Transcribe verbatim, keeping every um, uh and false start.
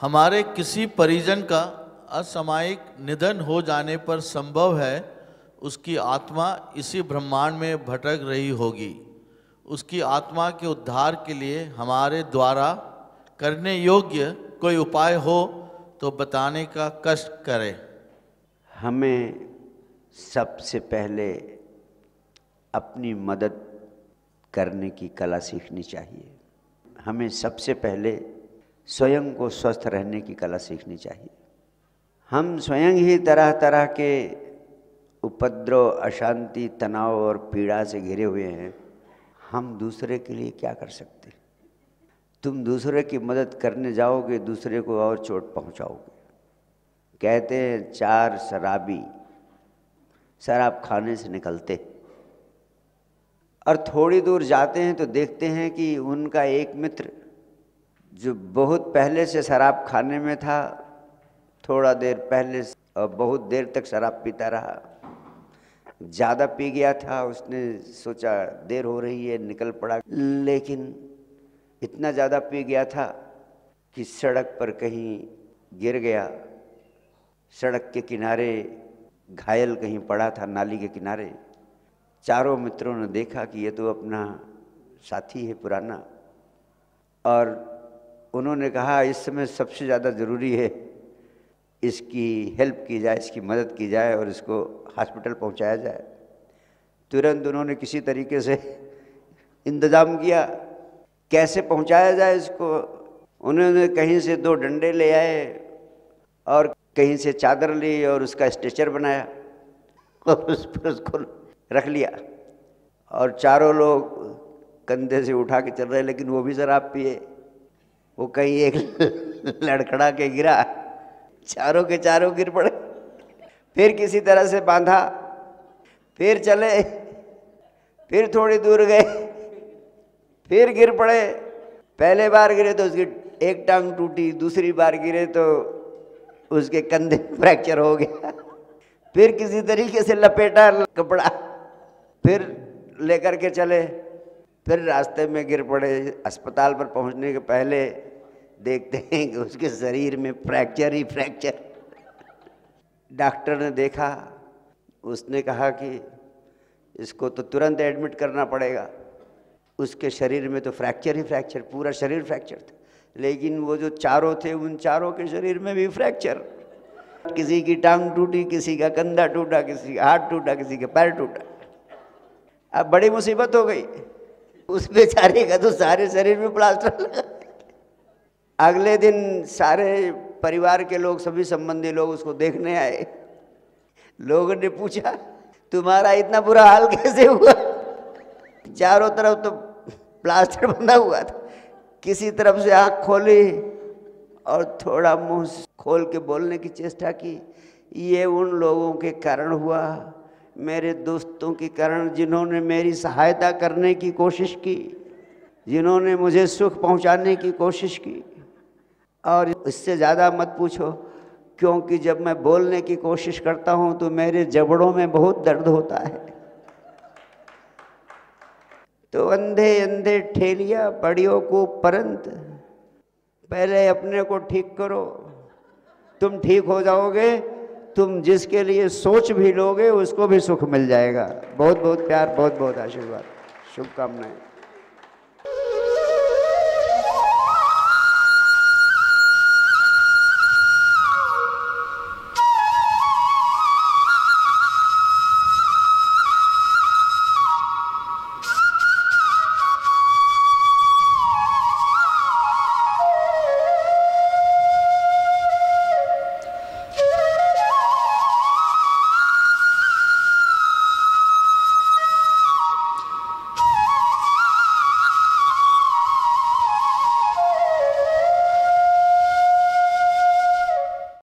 हमारे किसी परिजन का असामयिक निधन हो जाने पर संभव है उसकी आत्मा इसी ब्रह्मांड में भटक रही होगी। उसकी आत्मा के उद्धार के लिए हमारे द्वारा करने योग्य कोई उपाय हो तो बताने का कष्ट करें। हमें सबसे पहले अपनी मदद करने की कला सीखनी चाहिए। हमें सबसे पहले स्वयं को स्वस्थ रहने की कला सीखनी चाहिए। हम स्वयं ही तरह तरह के उपद्रव, अशांति, तनाव और पीड़ा से घिरे हुए हैं। हम दूसरे के लिए क्या कर सकते हैं? तुम दूसरे की मदद करने जाओगे, दूसरे को और चोट पहुंचाओगे। कहते हैं चार शराबी शराब खाने से निकलते और थोड़ी दूर जाते हैं तो देखते हैं कि उनका एक मित्र जो बहुत पहले से शराब खाने में था, थोड़ा देर पहले और बहुत देर तक शराब पीता रहा, ज़्यादा पी गया था। उसने सोचा देर हो रही है, निकल पड़ा, लेकिन इतना ज़्यादा पी गया था कि सड़क पर कहीं गिर गया। सड़क के किनारे घायल कहीं पड़ा था, नाली के किनारे। चारों मित्रों ने देखा कि ये तो अपना साथी है पुराना, और उन्होंने कहा इस समय सबसे ज़्यादा ज़रूरी है इसकी हेल्प की जाए, इसकी मदद की जाए और इसको हॉस्पिटल पहुंचाया जाए। तुरंत उन्होंने किसी तरीके से इंतज़ाम किया कैसे पहुंचाया जाए इसको। उन्होंने कहीं से दो डंडे ले आए और कहीं से चादर ली और उसका स्ट्रेचर बनाया और उस पर उसको रख लिया, और चारों लोग कंधे से उठा के चल रहे, लेकिन वो भी शराब पिए। वो कहीं एक लड़खड़ा के गिरा, चारों के चारों गिर पड़े। फिर किसी तरह से बांधा, फिर चले, फिर थोड़ी दूर गए, फिर गिर पड़े। पहले बार गिरे तो उसकी एक टांग टूटी, दूसरी बार गिरे तो उसके कंधे फ्रैक्चर हो गया। फिर किसी तरीके से लपेटा कपड़ा, फिर लेकर के चले, फिर रास्ते में गिर पड़े। अस्पताल पर पहुंचने के पहले देखते हैं कि उसके शरीर में फ्रैक्चर ही फ्रैक्चर। डॉक्टर ने देखा, उसने कहा कि इसको तो तुरंत एडमिट करना पड़ेगा। उसके शरीर में तो फ्रैक्चर ही फ्रैक्चर, पूरा शरीर फ्रैक्चर था, लेकिन वो जो चारों थे उन चारों के शरीर में भी फ्रैक्चर। किसी की टांग टूटी, किसी का कंधा टूटा, किसी का हाथ टूटा, किसी का पैर टूटा। अब बड़ी मुसीबत हो गई। उस बेचारे का तो सारे शरीर में प्लास्टर लगा। अगले दिन सारे परिवार के लोग, सभी संबंधी लोग उसको देखने आए। लोगों ने पूछा तुम्हारा इतना बुरा हाल कैसे हुआ? चारों तरफ तो प्लास्टर बंधा हुआ था। किसी तरफ से आँख खोली और थोड़ा मुंह खोल के बोलने की चेष्टा की। ये उन लोगों के कारण हुआ, मेरे दोस्तों के कारण, जिन्होंने मेरी सहायता करने की कोशिश की, जिन्होंने मुझे सुख पहुंचाने की कोशिश की। और इससे ज़्यादा मत पूछो, क्योंकि जब मैं बोलने की कोशिश करता हूं तो मेरे जबड़ों में बहुत दर्द होता है। तो अंधे अंधे ठेलिया बड़ियों को परंत, पहले अपने को ठीक करो, तुम ठीक हो जाओगे। तुम जिसके लिए सोच भी लोगे उसको भी सुख मिल जाएगा। बहुत बहुत प्यार, बहुत बहुत आशीर्वाद, शुभकामनाएं।